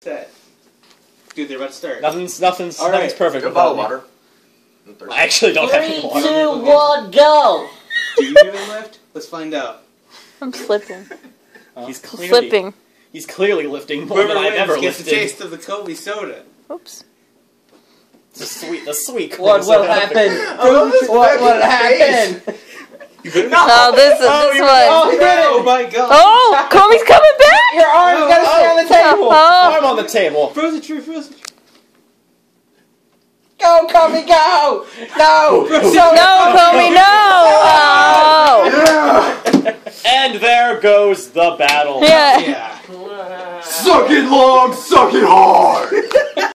Set. Dude, they're about to start. Nothing's perfect. Get a bottle of water. I actually don't have any 3, water. 2, 1, go! Do you have any left? Let's find out. I'm slipping. He's I'm clearly slipping. He's clearly lifting more Whoever than I've wins ever gets lifted. a taste of the Kobe soda. Oops. The sweet. What will happen? What will happen? Oh, this one. Oh, he did it! Oh my god! Oh, Komi's coming back! Your arm's gotta stay on the table! Oh. I'm on the table. FrozenTrain. Go, Komi, go! No! No, Komi, no! Oh. And there goes the battle. Yeah. Yeah. Suck it long, suck it hard!